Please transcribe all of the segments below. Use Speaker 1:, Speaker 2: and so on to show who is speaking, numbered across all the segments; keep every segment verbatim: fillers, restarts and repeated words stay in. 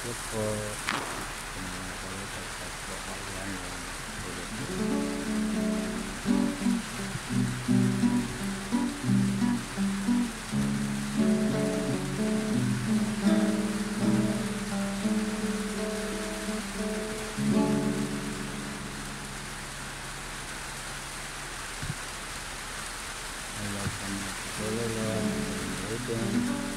Speaker 1: Look po. Pinagkakalit at tatlo kayan lang. Ulit. Hello po mga kapulolo. Ulit.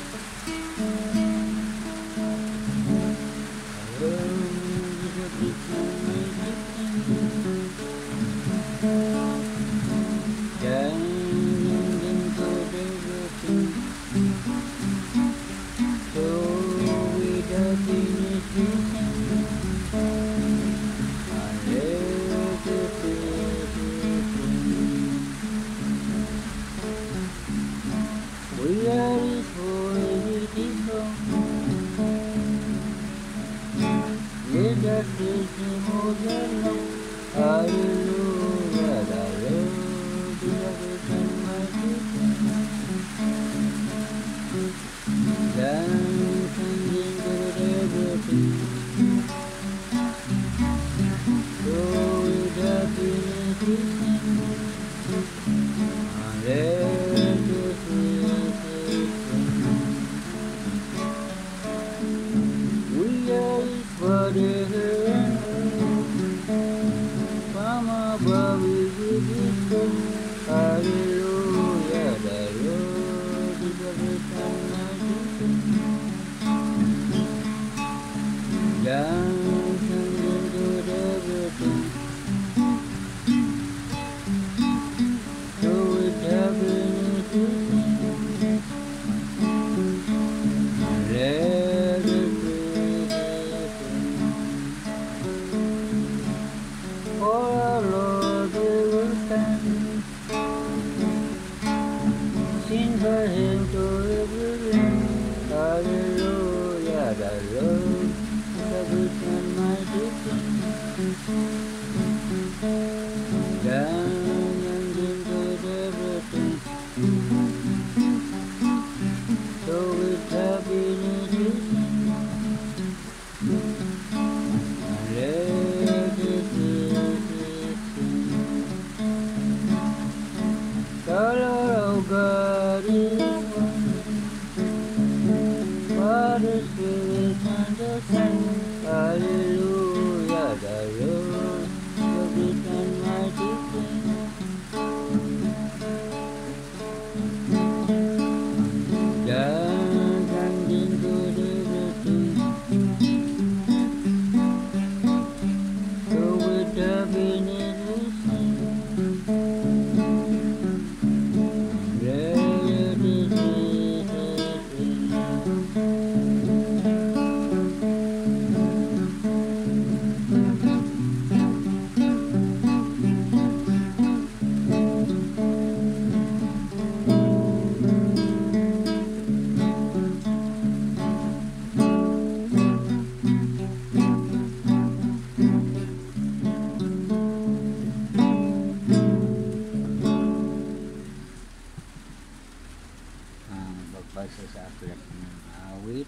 Speaker 1: Pagbasa sa aklat ng awit.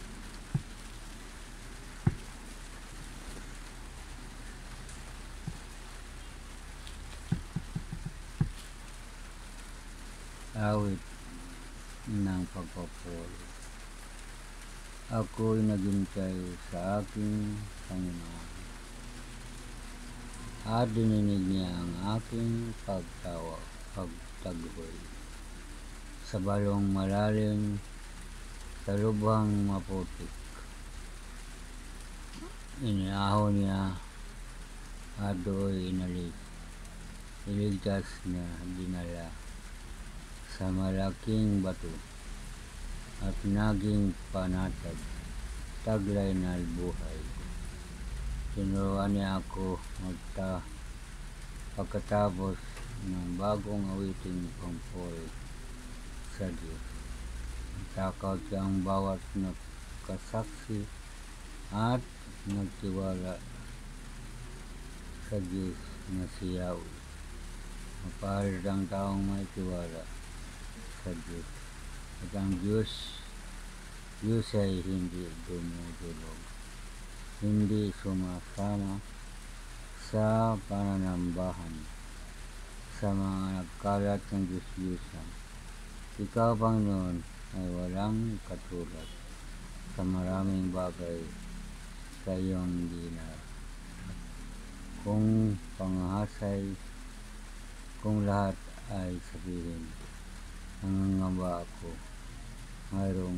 Speaker 1: Awit ng pagpapuri. Ako'y naghintay sa aking Panginoon at dininig niya ang aking pagtawa, pagtaghoy. Sa balong malalim, sa lubhang maputik, iniahon niya at do'y inalis. Iligtas niya dinala sa malaking bato at naging panatag, taglay na buhay. Tinuruan niya ako magta pagkatapos ng bagong awiting pampuri sa Diyos. Takaw siya ang bawat nakasaksi at nagtiwala sa Diyos na siyaw. Mapahal ang taong may tiwala sa Diyos. At ang Diyos, Diyos ay hindi dumudulog. hindi sumasama sa pananambahan sa mga nagkalat ng Diyos-Diyosan. Ikaw, Panginoon, ay walang katulad sa maraming bagay sa iyong ginawa. Kung panghasay, kung lahat ay sabihin, nangangamba ako, mayroong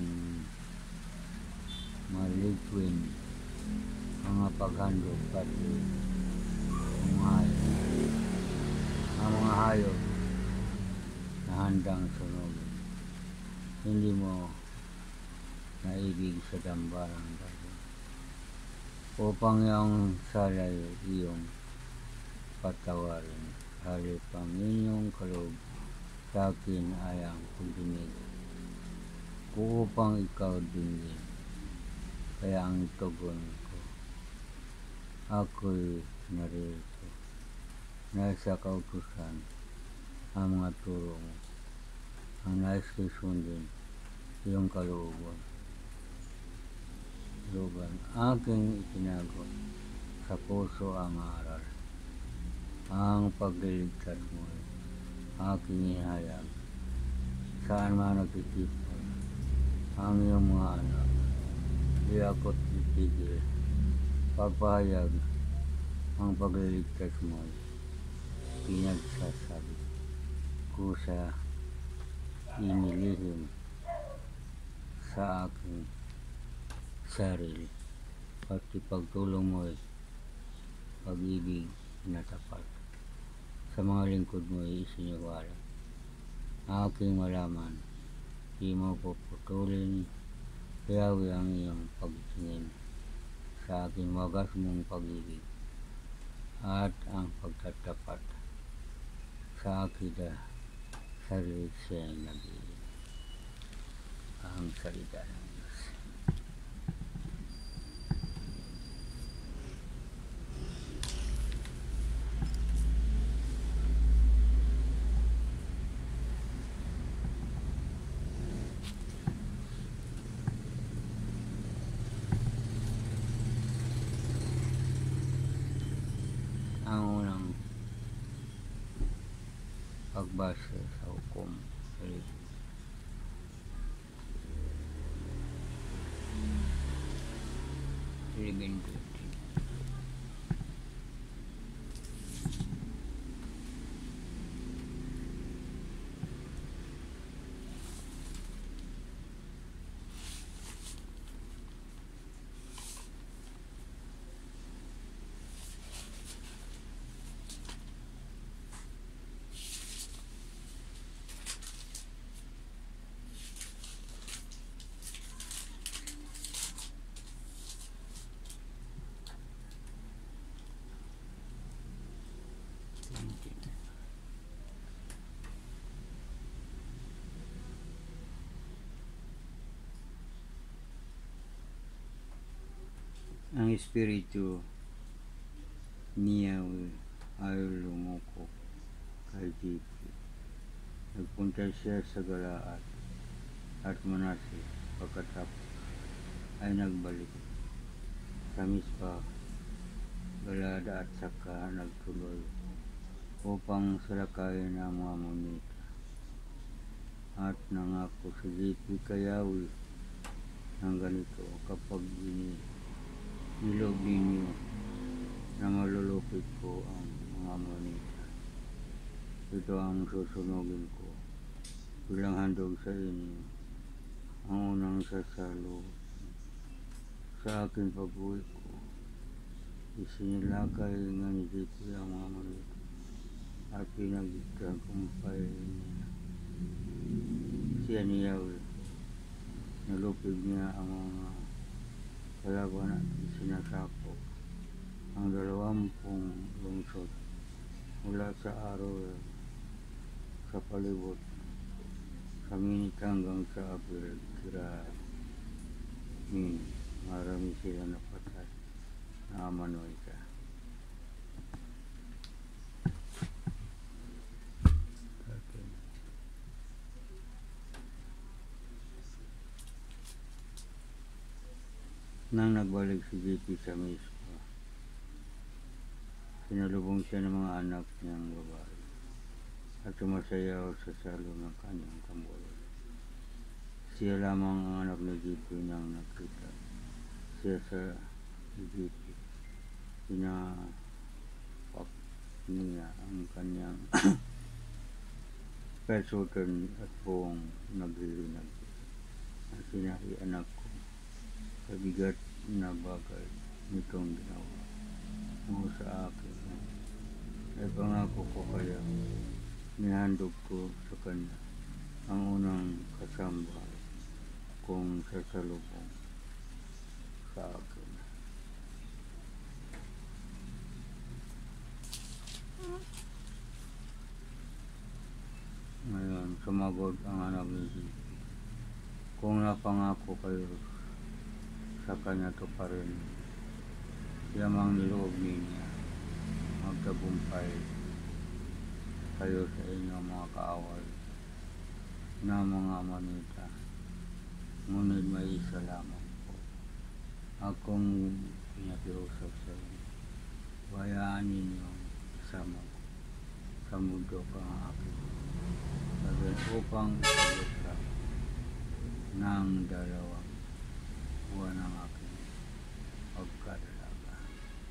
Speaker 1: malikwin mga paghandog pati mga hayop. Ang mga hayop na handang sunugin, hindi mo naibig sa dambarang dagat upang iyong salay iyong patawarin. Halip ang inyong kaloob sa akin ay ang pagdinig, upang ikaw dinggin. Kaya ang tugon ko, ako'y narito. Nasa kautusan ang mga turo mo, ang nais ko'y sundin iyong kalooban. Luban, aking itinago sa puso ang aral. Ang pagliligtas mo aking ihayag. Saan man nagtitipon ang iyong mga anak, di ako't titigil. Pagpahayag ang pagliligtas mo, pinagsasabi ko sa inilihim sa aking sarili. Pati pagtulong mo ay pag-ibig na tapat. Sa mga lingkod mo ay isiniwala. Aking malaman, di mo puputulin, Yahweh, ang iyong pagtingin sa aking wagas mong pag-ibig at ang pagtatapat sa aking sarili siya ay nag-iig. Ang salita ng Diyos. Ang unang pagbasa sa hukom eleven twenty. Ang espiritu niya ay lumukok kay Gipi. Nagpunta siya sa Galaad at Manase, pagkatapos ay nagbalik sa Mispa, Galaad at saka nagtuloy upang salakayin ang mga Amonita. At nangako si Gipi kay Yahweh ng ganito, kapag niloob ninyo na malulupit ko ang mga Amonita, ito ang susunugin ko bilang handog sa inyo. Ang unang sasalo sa akin pag-uwi ko, isinilakay nga ni Gipi ang mga Amonita at pinagtagumpay niya. Siya ni Yahweh, nalupig niya ang mga kalaban at isinasakop ang dalawampung lungsod mula sa Aroer sa palibot sa Minit hanggang sa Abel Kiramin. Marami sila napatay na Amonita. Nang nagbalik si J P sa mismo, sinalubong siya ng mga anak niyang babae at sumasayaw sa salo ng kanyang tambolan. Siya lamang ang anak ni J P nang nakita siya sa J P. Pinapak niya ang kanyang pesutan at buong naghihinag. Ang sinabi, anak ko, kabigat na bagay nitong ginawa mo sa akin. Ay pangako ko kaya nihandog ko sa kanya ang unang kasamba kong sasalubong sa akin. Ngayon, sumagot ang anak ni J P, kung napangako kayo sa kanya to pa rin, yamang niloob niya, magtagumpay kayo sa inyong mga kaaway na mga manita. Ngunit may isa lamang po akong pinakiusap sa inyo. Bayaan ninyong isama ko sa mundo ang aking sabihin upang ipaglusa ng dalawang buwan ng aking pagkadalaga.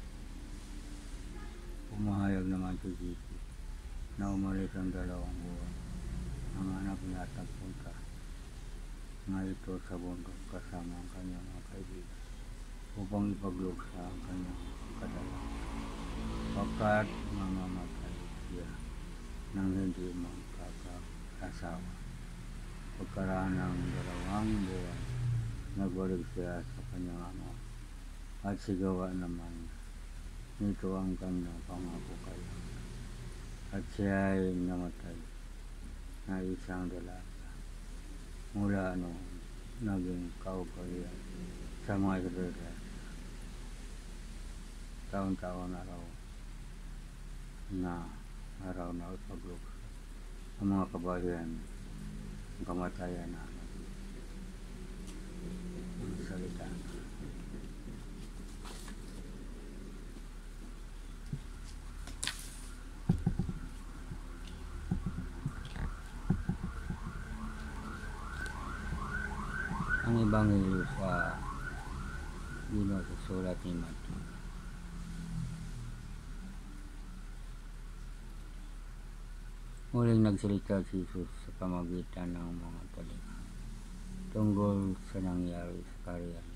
Speaker 1: Pumahayag naman si J P na umalis ang dalawang buwan. Ang anak niya at nagpunta nga ito sa bundok kasama ang kanyang mga kaibigan upang ipagluksa ang kanyang pagkadalaga, pagkat mamamatay siya nang hindi magkakaasawa. Pagkaraan ng dalawang buwan, nagbalik siya sa kanyang ama at sigawa naman nito ang kanyang pangako kaya. At siya ay namatay na isang dalaga. Mula noon, naging kaugalian sa mga Israelita. Taon-taon araw na araw na ipagluksa ang mga kabayan ang kamatayan na ang salita na. Ang Ebanghelyo sa Ginoo sa sulat ni Matthew. Muling nagsalita si Jesus sa pamagitan ng mga talika tungkol sa nangyari sa kaharian.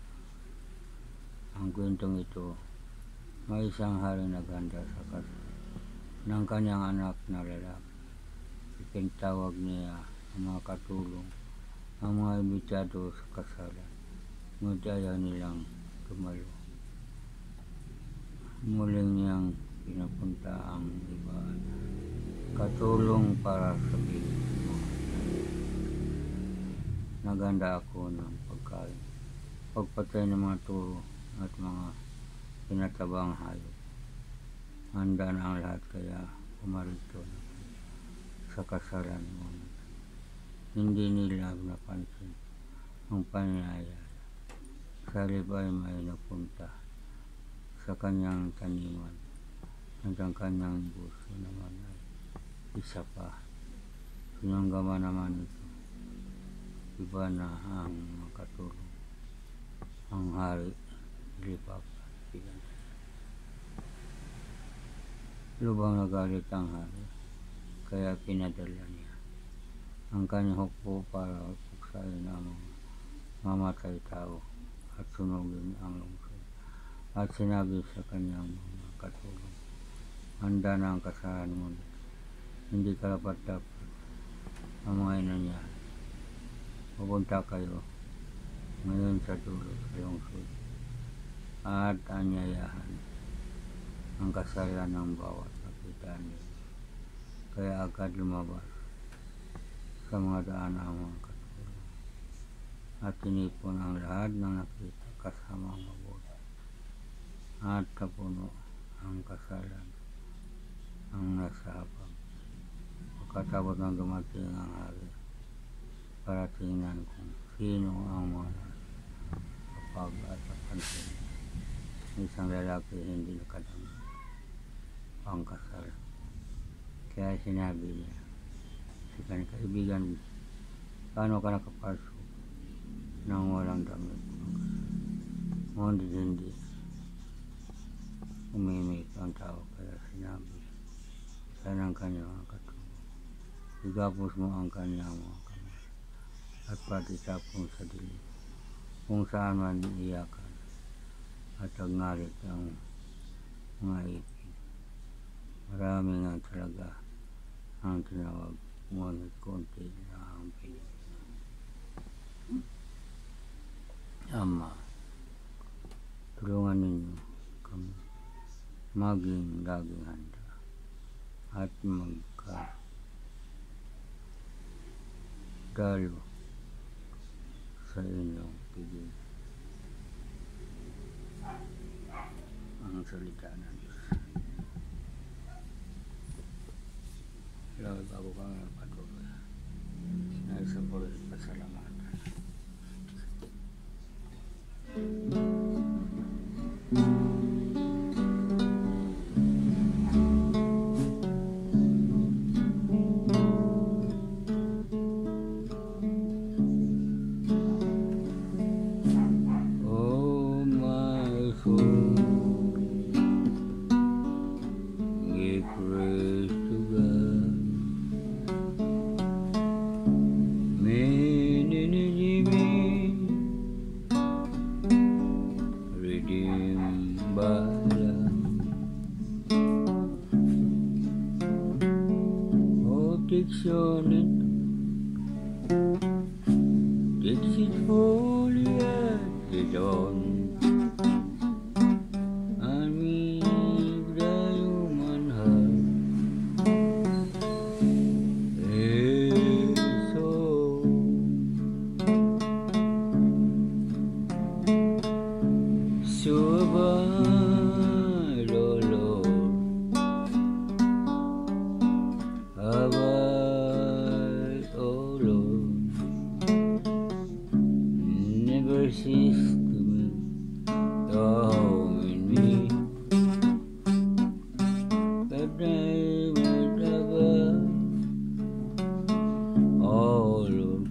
Speaker 1: Ang kwentong ito, may isang hari naghanda sa kasal ng kanyang anak na lalaki. Ipinatawag niya ang mga katulong, ang mga imbitado sa kasalan, ngunit ayaw nilang tumalo. Muling niyang pinapunta ang iba katulong para sabihin mo, naghanda ako ng pagkain, pagpatay ng mga turo at mga pinatabang hayop. Handa na ang lahat, kaya pumarito na sa kasalan mo. Hindi nila napansin ang pangyayari. Sa halip ay may napunta sa kanyang taniman at ang kanyang buso naman ay isa pa. Sinanggaman naman ito. Iba na ang makatulong. Ang hari, lipap, bigan. Lubang nagalit ang hari, kaya pinadala niya ang kanyang hukbo para puksain ang mga mamatay tao at sunugin ang lungsod. At sinabi sa kanyang mga katulong, handa na ang kasalan mo, hindi karapat-dapat ang mga inangyari. Pupunta kayo ngayon sa dulo sa lungsod at anyayahan ang kasalan ng bawat kapitan niyo. Kaya agad lumabas sa mga daan ang mga katulong at tinipon ang lahat ng nakita kasama ang mabuti at tapuno ang kasalan ang nasa hapag. Pagkatapos ng dumating ang hari para tingnan kung sino ang mga kapag at napansin. Isang lalaki hindi nakadama pangkasal. Kaya sinabi niya, si kanyang kaibigan, paano ka nakapasok nang walang damit? Ngunit hindi umimik ang tao, kaya sinabi sa ng kanyang katulong, igapos mo ang kanyang mga kamay at pati tapon sa dilim, kung saan man iyakan at agngalit ang mga ipin. Marami nga talaga ang tinawag, ngunit konti na ang pinili. Ama, tulungan ninyo kami maging laging handa at magka dalo sa inyong pigil. Ang salita ng Diyos. Lord, bago kami magpatuloy, nais sa puri at pasalamatan. Oh my soul, give praise to God. Redeemed by love. Oh, takes your net, takes it holy at the dawn, and meet the human heart. Yes, oh, so abide, oh Lord, abide, oh Lord, never cease to me, your home in me, that I might abide, oh Lord,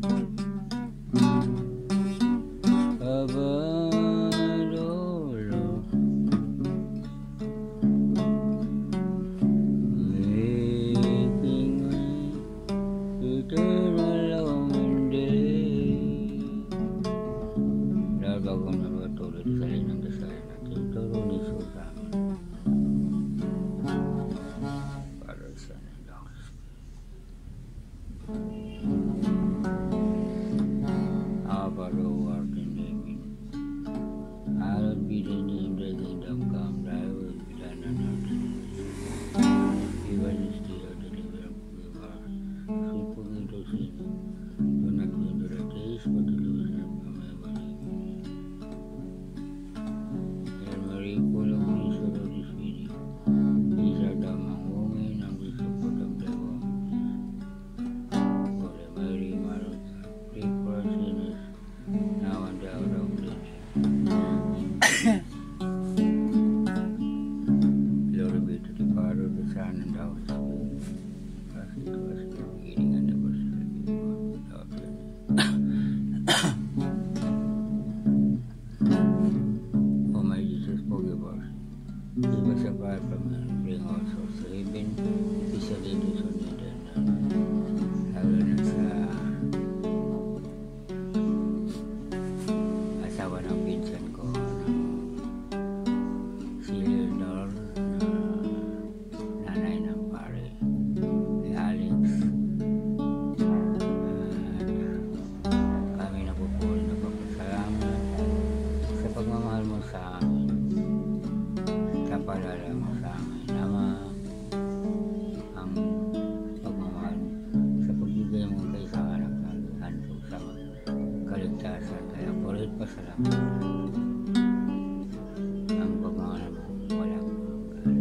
Speaker 1: abide, oh Lord, making me eternal home indeed. Dahil bago na patuloy sa linang dasal natin, turo ni Jesus sa amin, para sa nilang Our Father who art in heaven, hallowed be thy name, thy kingdom come, thy will be done on earth as it is in heaven. Give us this day our daily bread, forgive us, sweet forgive us sin. Do not lead us into temptation, but deliver us from evil. Hail Mary, full of grace, the Lord is with you. Blessed art thou among women, and blessed the fruit of thy womb, Jesus. Holy Mary, Mother of God, pray for us sinners, now and the hour of death. Glory be to the Father, the Son, and the Holy Spirit, as it was in the beginning, and ever shall be, world without end. O my Jesus, forgive us. Give us a fire from hell, bring all souls to heaven, especially those who need it. Lalo na sa asawa ng pinsan ko, si Leonor, na nanay ng pare, ni Alex. At kami na po po napapasalamat sa pagmamahal mo sa amin, sa paalala mo sa amin, Ama, ang pagmamahal mo sa pagbigay mo kay sa anak ng handog sa kaligtasan. Kaya po rin pasalamat ang pagmamahal mo walang hanggan.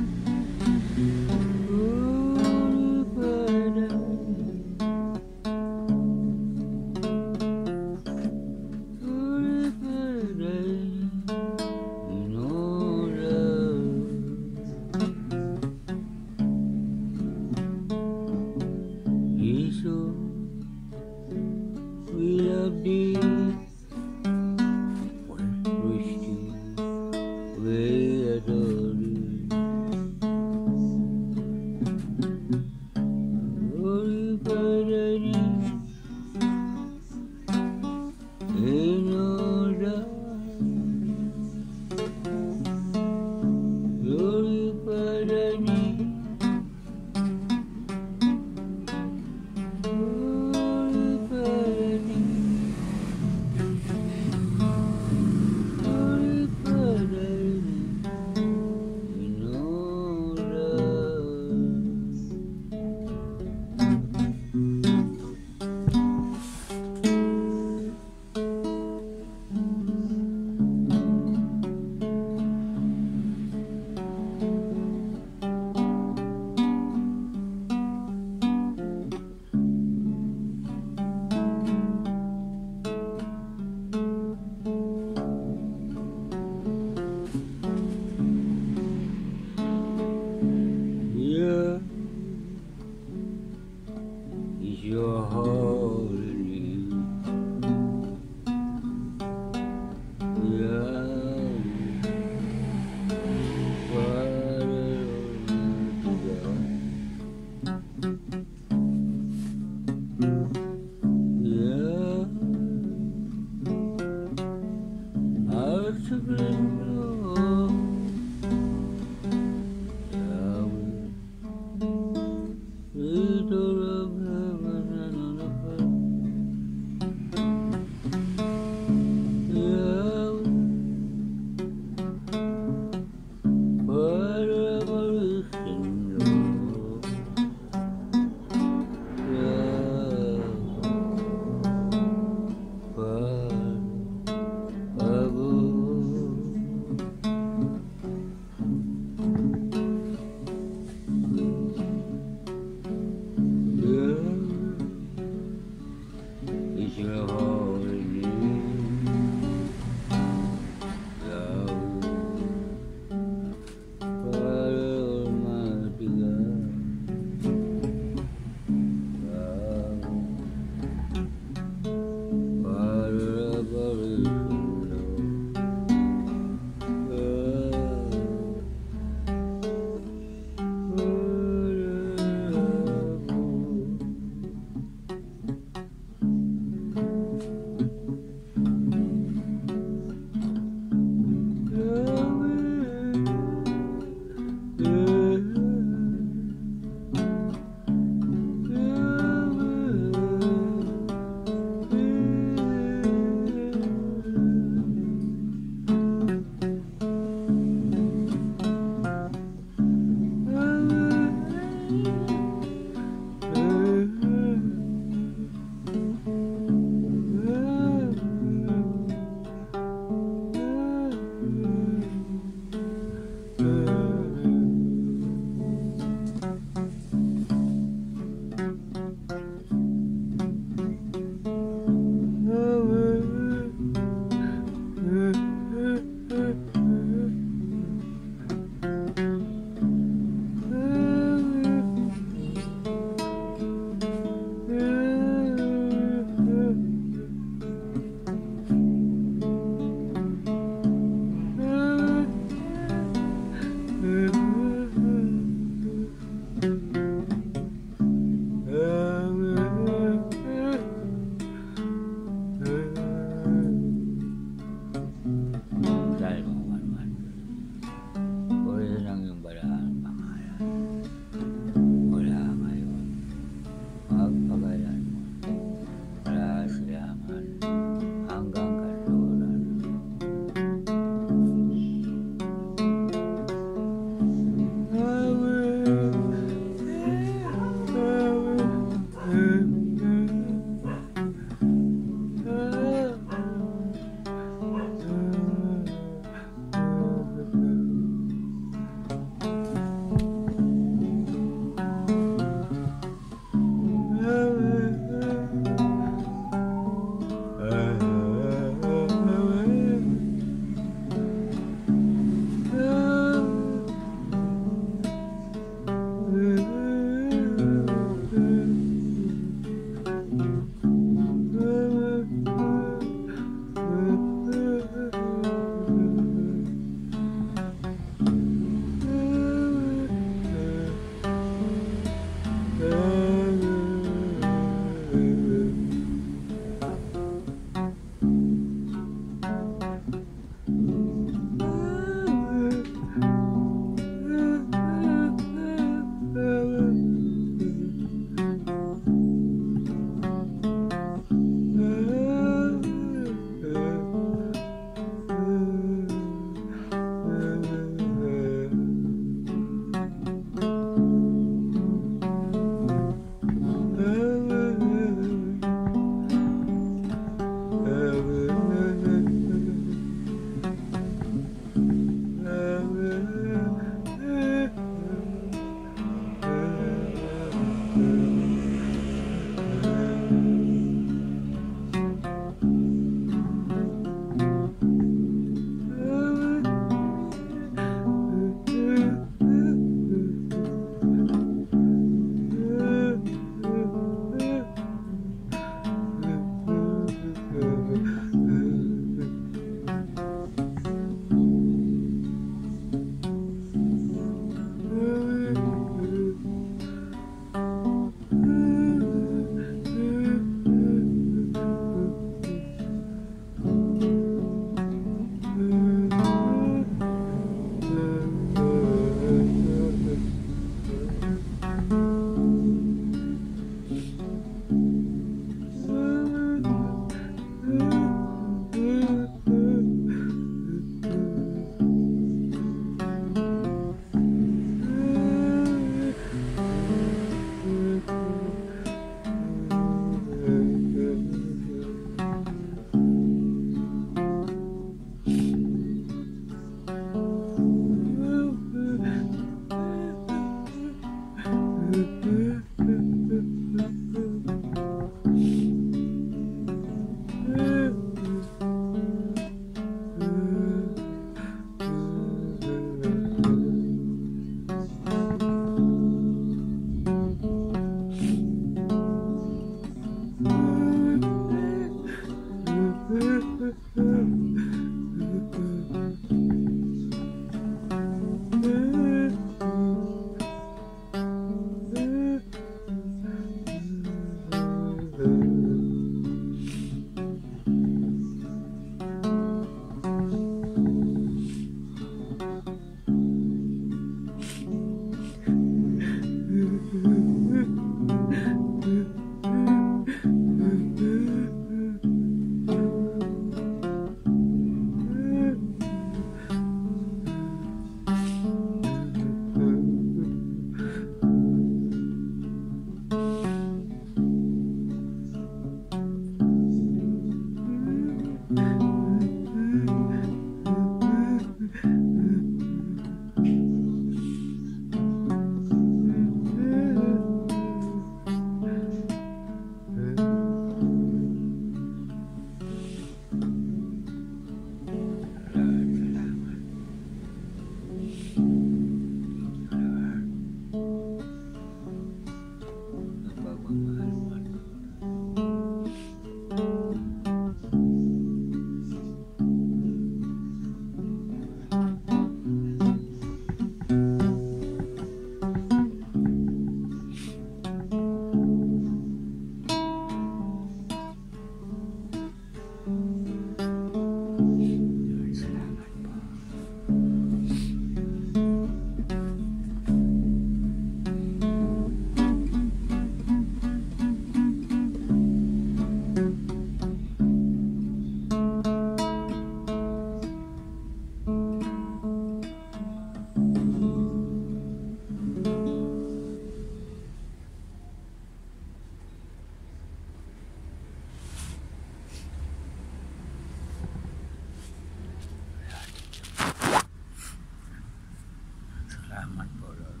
Speaker 1: Salamat po, Lord.